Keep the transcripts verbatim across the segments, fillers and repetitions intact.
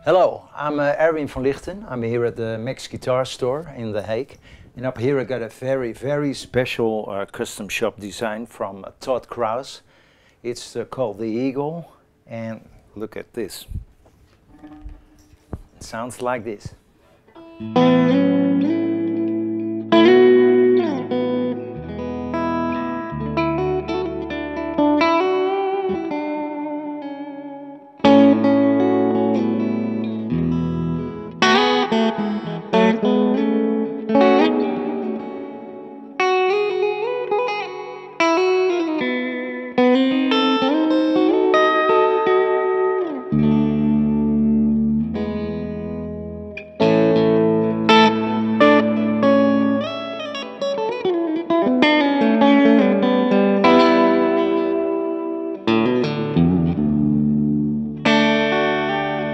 Hello, I'm uh, Erwin van Lichten. I'm here at the Maxguitarstore in The Hague. And up here I got a very, very special uh, custom shop design from uh, Todd Krause. It's uh, called the Eagle, and look at this. It sounds like this.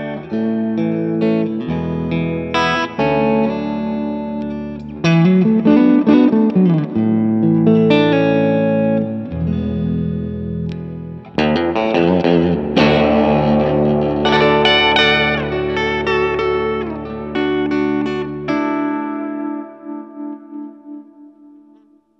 Thank you.